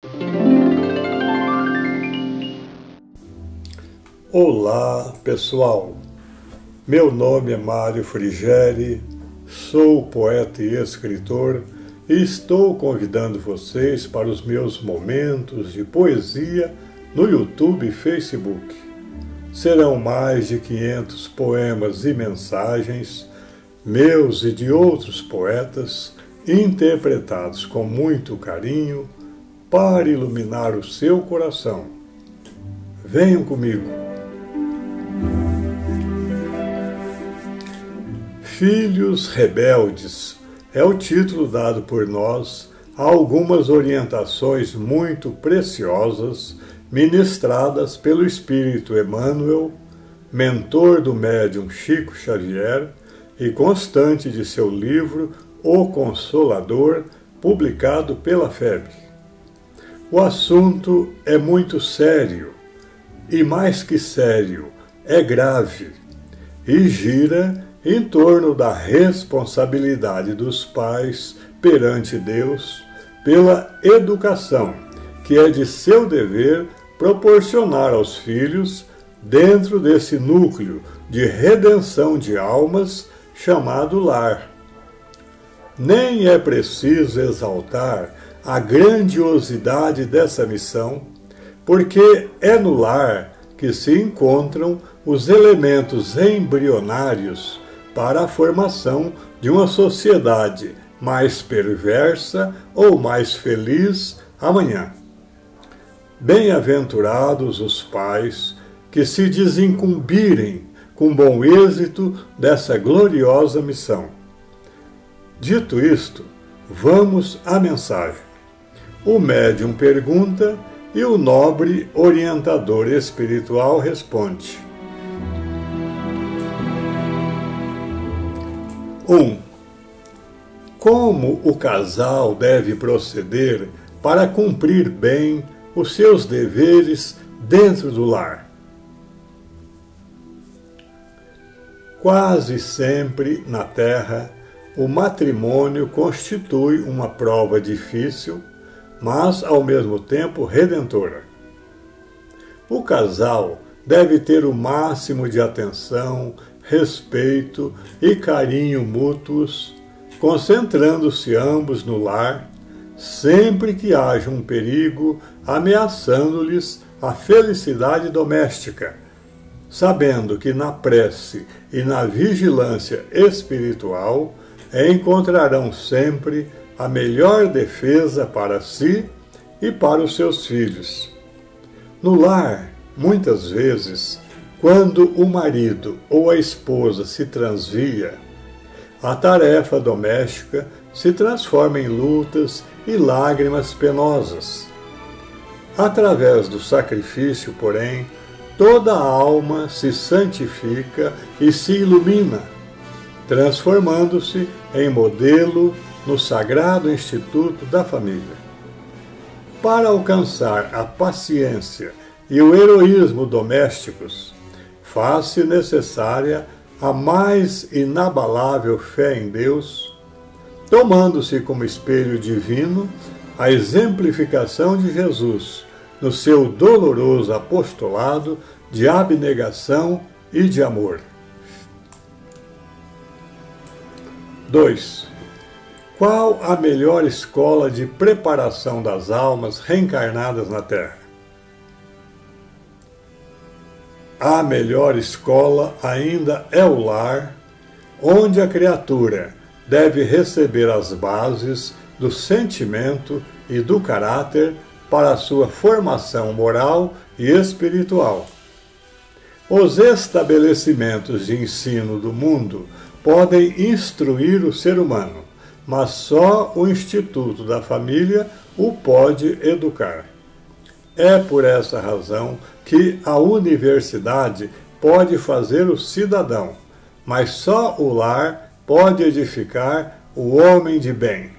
Olá, pessoal. Meu nome é Mário Frigeri, sou poeta e escritor e estou convidando vocês para os meus momentos de poesia no YouTube e Facebook. Serão mais de 500 poemas e mensagens, meus e de outros poetas, interpretados com muito carinho para iluminar o seu coração. Venham comigo. Filhos Rebeldes é o título dado por nós a algumas orientações muito preciosas ministradas pelo Espírito Emmanuel, mentor do médium Chico Xavier e constante de seu livro O Consolador, publicado pela FEB. O assunto é muito sério, e mais que sério, é grave, e gira em torno da responsabilidade dos pais perante Deus pela educação, que é de seu dever proporcionar aos filhos dentro desse núcleo de redenção de almas chamado lar. Nem é preciso exaltar a grandiosidade dessa missão, porque é no lar que se encontram os elementos embrionários para a formação de uma sociedade mais perversa ou mais feliz amanhã. Bem-aventurados os pais que se desincumbirem com bom êxito dessa gloriosa missão. Dito isto, vamos à mensagem. O médium pergunta e o nobre orientador espiritual responde. 1. Como o casal deve proceder para cumprir bem os seus deveres dentro do lar? Quase sempre na Terra, o matrimônio constitui uma prova difícil, mas ao mesmo tempo redentora. O casal deve ter o máximo de atenção, respeito e carinho mútuos, concentrando-se ambos no lar, sempre que haja um perigo ameaçando-lhes a felicidade doméstica, sabendo que na prece e na vigilância espiritual encontrarão sempre a melhor defesa para si e para os seus filhos. No lar, muitas vezes, quando o marido ou a esposa se transvia, a tarefa doméstica se transforma em lutas e lágrimas penosas. Através do sacrifício, porém, toda a alma se santifica e se ilumina, transformando-se em modelo no sagrado instituto da família. Para alcançar a paciência e o heroísmo domésticos, faz-se necessária a mais inabalável fé em Deus, tomando-se como espelho divino a exemplificação de Jesus no seu doloroso apostolado de abnegação e de amor. 2. Qual a melhor escola de preparação das almas reencarnadas na Terra? A melhor escola ainda é o lar, onde a criatura deve receber as bases do sentimento e do caráter para a sua formação moral e espiritual. Os estabelecimentos de ensino do mundo podem instruir o ser humano, mas só o Instituto da Família o pode educar. É por essa razão que a universidade pode fazer o cidadão, mas só o lar pode edificar o homem de bem.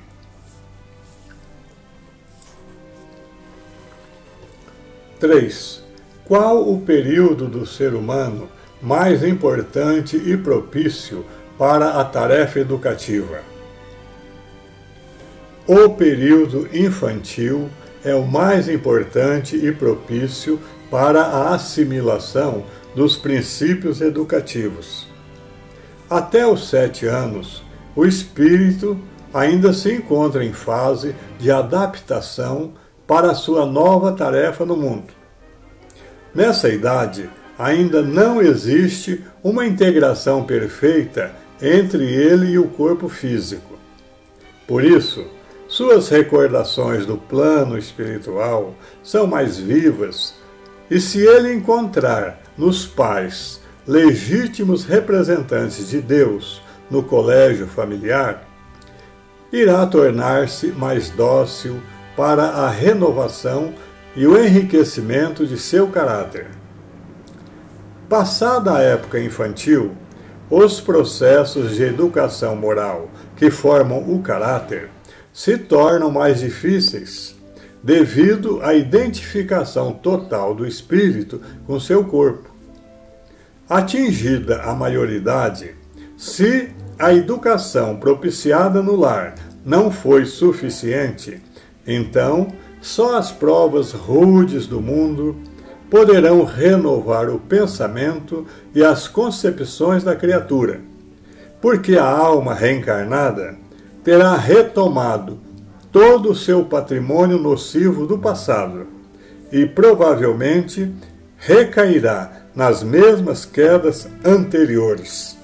3. Qual o período do ser humano mais importante e propício para a tarefa educativa? O período infantil é o mais importante e propício para a assimilação dos princípios educativos. Até os 7 anos, o espírito ainda se encontra em fase de adaptação para a sua nova tarefa no mundo. Nessa idade, ainda não existe uma integração perfeita entre ele e o corpo físico. Por isso, suas recordações do plano espiritual são mais vivas, e se ele encontrar nos pais legítimos representantes de Deus no colégio familiar, irá tornar-se mais dócil para a renovação e o enriquecimento de seu caráter. Passada a época infantil, os processos de educação moral que formam o caráter se tornam mais difíceis, devido à identificação total do espírito com seu corpo. Atingida a maioridade, se a educação propiciada no lar não foi suficiente, então só as provas rudes do mundo poderão renovar o pensamento e as concepções da criatura, porque a alma reencarnada terá retomado todo o seu patrimônio nocivo do passado e provavelmente recairá nas mesmas quedas anteriores.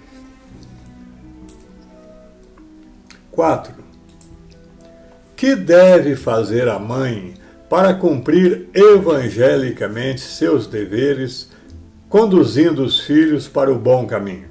4. Que deve fazer a mãe para cumprir evangelicamente seus deveres, conduzindo os filhos para o bom caminho?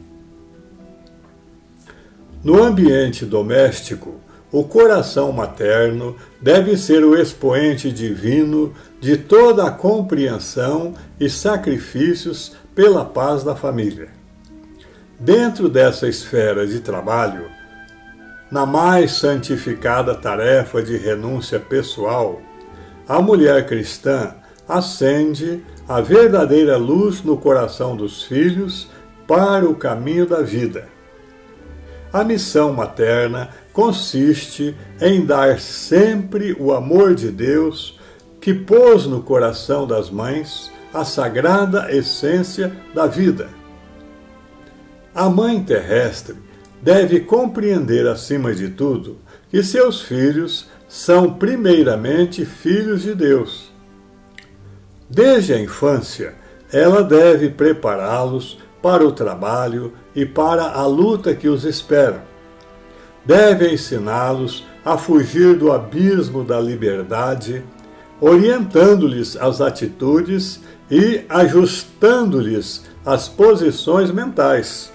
No ambiente doméstico, o coração materno deve ser o expoente divino de toda a compreensão e sacrifícios pela paz da família. Dentro dessa esfera de trabalho, na mais santificada tarefa de renúncia pessoal, a mulher cristã acende a verdadeira luz no coração dos filhos para o caminho da vida. A missão materna consiste em dar sempre o amor de Deus que pôs no coração das mães a sagrada essência da vida. A mãe terrestre deve compreender, acima de tudo, que seus filhos são primeiramente filhos de Deus. Desde a infância, ela deve prepará-los para o trabalho e para a luta que os espera. Deve ensiná-los a fugir do abismo da liberdade, orientando-lhes as atitudes e ajustando-lhes as posições mentais.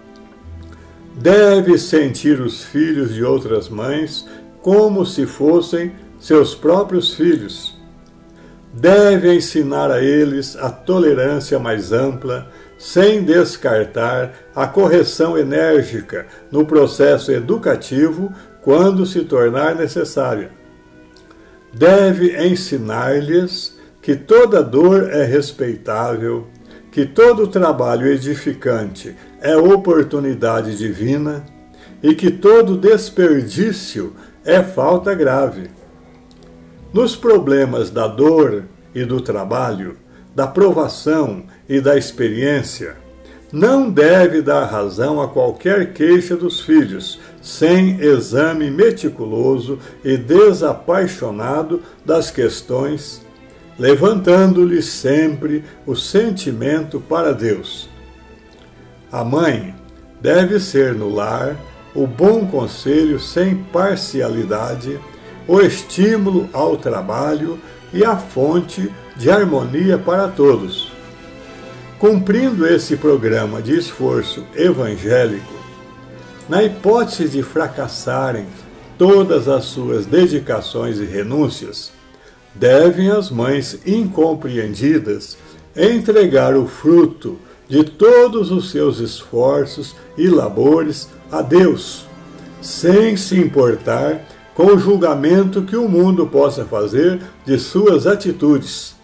Deve sentir os filhos de outras mães como se fossem seus próprios filhos. Deve ensinar a eles a tolerância mais ampla, sem descartar a correção enérgica no processo educativo quando se tornar necessária. Deve ensinar-lhes que toda dor é respeitável, que todo trabalho edificante é oportunidade divina e que todo desperdício é falta grave. Nos problemas da dor e do trabalho, da provação e da experiência, não deve dar razão a qualquer queixa dos filhos, sem exame meticuloso e desapaixonado das questões, levantando-lhes sempre o sentimento para Deus. A mãe deve ser no lar o bom conselho sem parcialidade, o estímulo ao trabalho e a fonte de harmonia para todos. Cumprindo esse programa de esforço evangélico, na hipótese de fracassarem todas as suas dedicações e renúncias, devem as mães incompreendidas entregar o fruto de todos os seus esforços e labores a Deus, sem se importar com o julgamento que o mundo possa fazer de suas atitudes.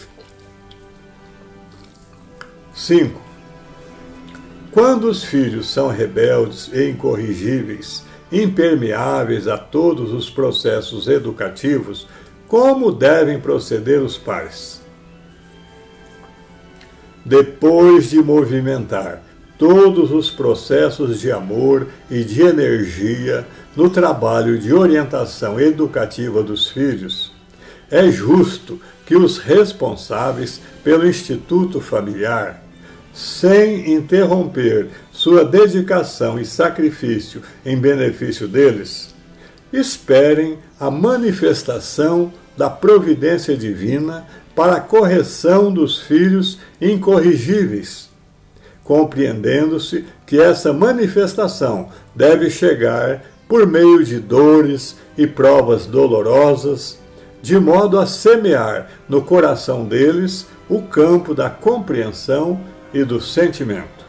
5. Quando os filhos são rebeldes e incorrigíveis, impermeáveis a todos os processos educativos, como devem proceder os pais? Depois de movimentar todos os processos de amor e de energia no trabalho de orientação educativa dos filhos, é justo que os responsáveis pelo Instituto Familiar, sem interromper sua dedicação e sacrifício em benefício deles, esperem a manifestação da providência divina para a correção dos filhos incorrigíveis, compreendendo-se que essa manifestação deve chegar por meio de dores e provas dolorosas, de modo a semear no coração deles o campo da compreensão e do sentimento.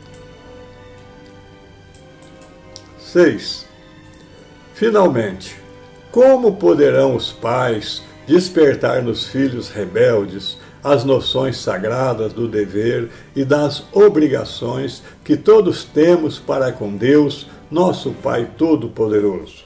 6. Finalmente, como poderão os pais despertar nos filhos rebeldes as noções sagradas do dever e das obrigações que todos temos para com Deus, nosso Pai Todo-Poderoso?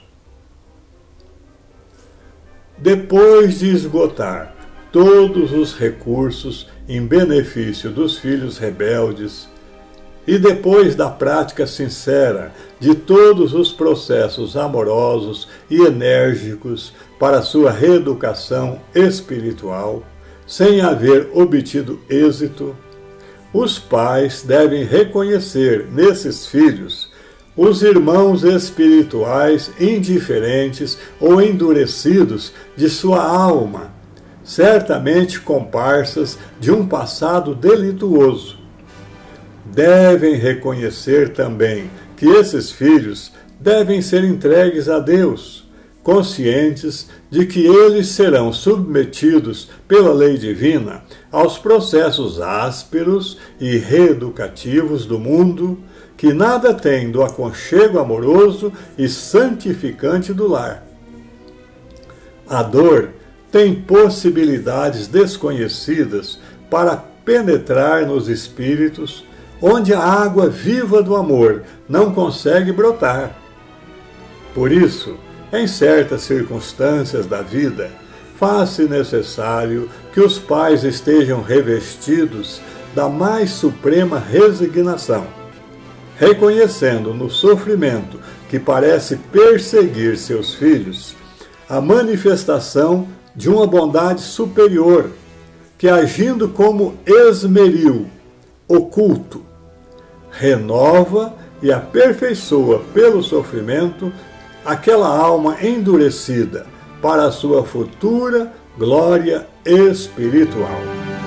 Depois de esgotar todos os recursos em benefício dos filhos rebeldes, e depois da prática sincera de todos os processos amorosos e enérgicos para sua reeducação espiritual, sem haver obtido êxito, os pais devem reconhecer nesses filhos os irmãos espirituais indiferentes ou endurecidos de sua alma, certamente comparsas de um passado delituoso. Devem reconhecer também que esses filhos devem ser entregues a Deus, conscientes de que eles serão submetidos pela lei divina aos processos ásperos e reeducativos do mundo, que nada tem do aconchego amoroso e santificante do lar. A dor tem possibilidades desconhecidas para penetrar nos espíritos, onde a água viva do amor não consegue brotar. Por isso, em certas circunstâncias da vida, faz-se necessário que os pais estejam revestidos da mais suprema resignação, reconhecendo no sofrimento que parece perseguir seus filhos a manifestação de uma bondade superior, que, agindo como esmeril oculto, renova e aperfeiçoa pelo sofrimento aquela alma endurecida para a sua futura glória espiritual.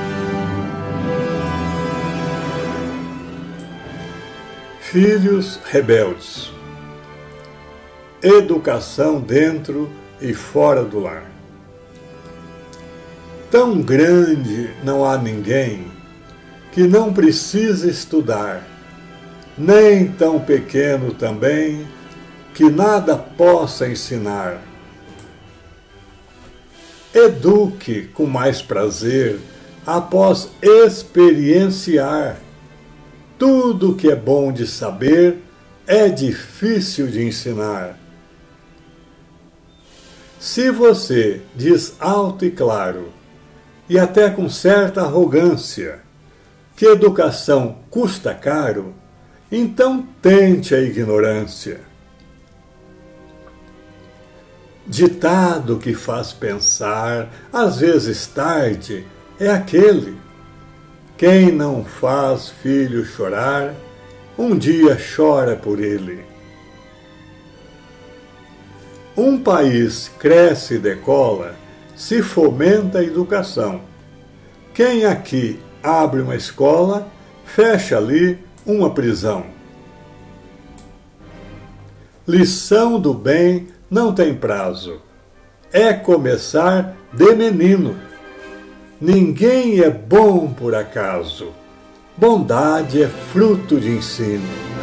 Filhos rebeldes. Educação dentro e fora do lar. Tão grande não há ninguém que não precise estudar, nem tão pequeno também que nada possa ensinar. Eduque com mais prazer após experienciar. Tudo que é bom de saber é difícil de ensinar. Se você diz alto e claro, e até com certa arrogância, que educação custa caro, então tente a ignorância. Ditado que faz pensar, às vezes tarde, é aquele: quem não faz filho chorar, um dia chora por ele. Um país cresce e decola se fomenta a educação. Quem aqui abre uma escola, fecha ali uma prisão. Lição do bem não tem prazo. É começar de menino. Ninguém é bom por acaso. Bondade é fruto de ensino.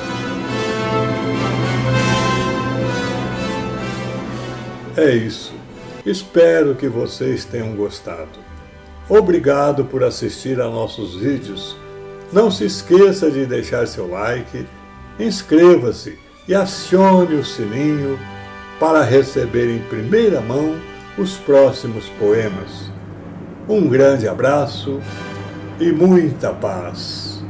É isso. Espero que vocês tenham gostado. Obrigado por assistir a nossos vídeos. Não se esqueça de deixar seu like, inscreva-se e acione o sininho para receber em primeira mão os próximos poemas. Um grande abraço e muita paz.